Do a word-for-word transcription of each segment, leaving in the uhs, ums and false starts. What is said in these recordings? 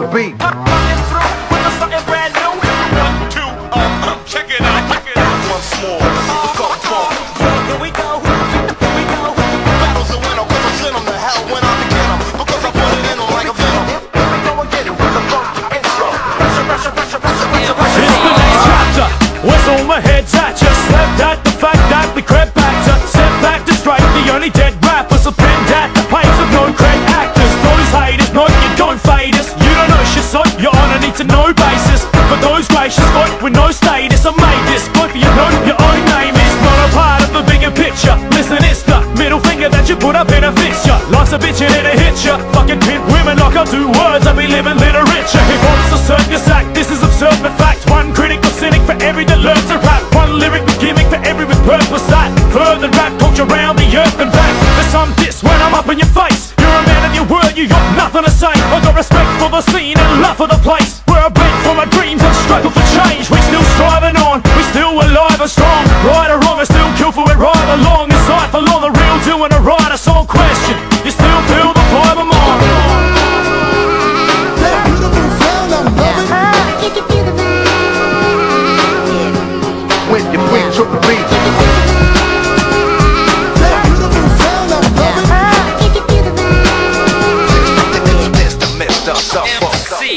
the beat. Coming through with something brand new. One, two, um, check it out, check it out. Once more, funk, funk. Here we go, here we go. Battles a winner, cause I sent them to hell when I begin them. Because I put it in them like a venom. Here we go again with a funk intro. Pressure, pressure, pressure, pressure, pressure, pressure. It's the next chapter. Where's all my heads at? Just slept at the fact that we crept back to step back to strike the only dead rappers have been at the place of no great actors. Those haters, no, you don't fade us. You don't know shit, so you're on a need to know basis. For those gracious folk with no status, I made this boy for you know your own name is not a part of the bigger picture. Listen, it's the middle finger that you put up in a fixture. Life's a bitch and it'll hit ya. Fucking pimp women like I do words, I be living literature. Hip hop's a circus act, this is absurd but fact. One critical cynic for every that learns to rap. One lyric with gimmick for every with purpose that further rap culture around the earth and back. There's some diss when I'm up in your face. You're a man of your word, you got nothing to say. I got respect for the scene and love for the place where I break for my dreams and struggle for change. We still striving on, we still alive and strong. Right or wrong, I still kill for it right along. Inside for long, the real doing a right. A song question, you still feel the vibe I'm on. That beautiful sound I'm loving. You can feel the vibe. When you bring to the beat. You can feel the vibe. That beautiful sound I'm loving. You can feel the vibe. Mister Mister Suffolk.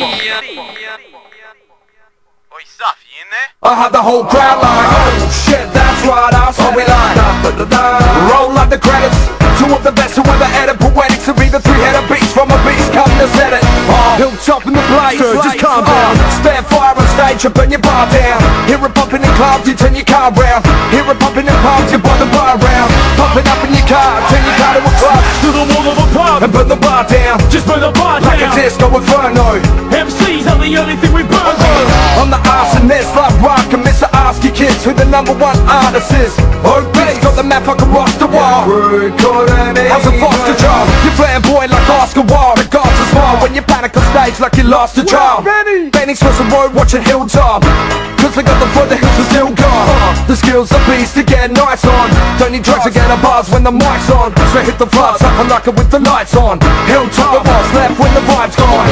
Oi, Suff, you in there? I had the whole crowd like, oh shit, that's right, I saw we like da, da, da, da. Roll like the credits. Two of the best who ever edit poetics to be the three-headed beast from a beast, come to set it. Oh, hilltop in the blaze, Sir, just calm down. uh, spare fire on stage, you burn your bar down. Hear it pumping in clubs, you turn your car round. Hear it pumping in pubs, you buy the bar round. Pumping up in your car, turn your car to a club. To the wall of a pub And burn the bar down, just burn the bar like a down. disco inferno. M Cs are the only thing we burn. I'm the arsonist, like rock and Mister Ask your kids who the number one artist is. Obese, got the map like a roster wall. How's a foster job? You're flamboyant like Oscar Wilde. The gods are smile when you panic on stage like you lost a job. Bending across the road watching Hilltop. Cause I got the foot, the hills are still gone. The skills are beast to get nice on. Don't need drugs to get a buzz when the mic's on. So hit the floods, up and like it with the lights on. Hilltop, what's left when the vibe's gone.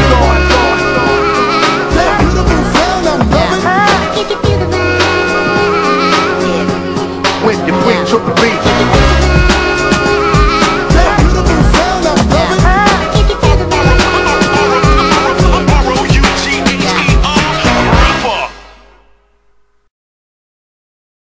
That beautiful sound I'm loving. You can feel the vibe. When you bring to the beat.